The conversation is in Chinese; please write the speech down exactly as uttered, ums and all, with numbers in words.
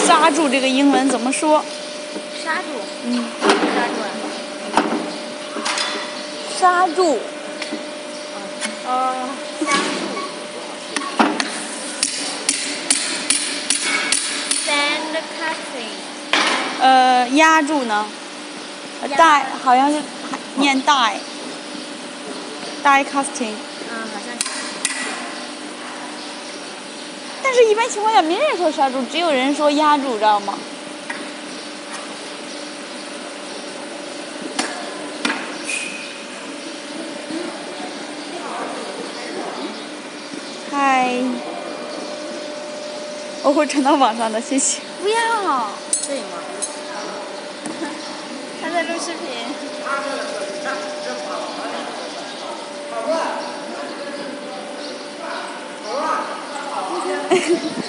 刹住这个英文怎么说？ 刹住。 嗯。 刹住啊。 刹住。 哦。刹住。Stand casting。 呃，压住呢？die 好像是念 die。die casting。 嗯，好像是。 但是，一般情况下没人说刹住，只有人说压住，知道吗？嗨，我会传到网上的，谢谢。 不要，对吗？他在录视频。 好啊。